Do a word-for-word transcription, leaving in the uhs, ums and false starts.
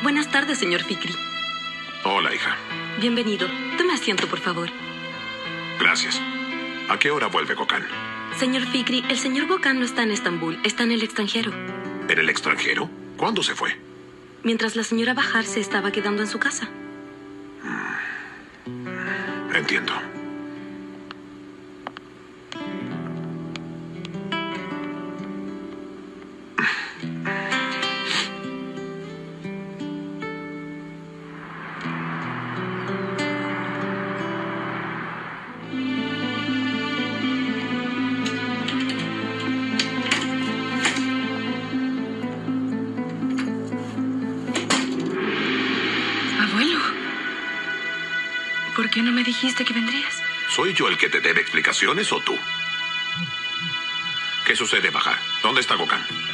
Buenas tardes, señor Fikri. Hola, hija. Bienvenido. Tome asiento, por favor. Gracias. ¿A qué hora vuelve Gokhan? Señor Fikri, el señor Gokhan no está en Estambul, está en el extranjero. ¿En el extranjero? ¿Cuándo se fue? Mientras la señora Bahar se estaba quedando en su casa. Entiendo. Abuelo, ¿por qué no me dijiste que vendrías? ¿Soy yo el que te debe explicaciones o tú? ¿Qué sucede, Bahar? ¿Dónde está Gokhan?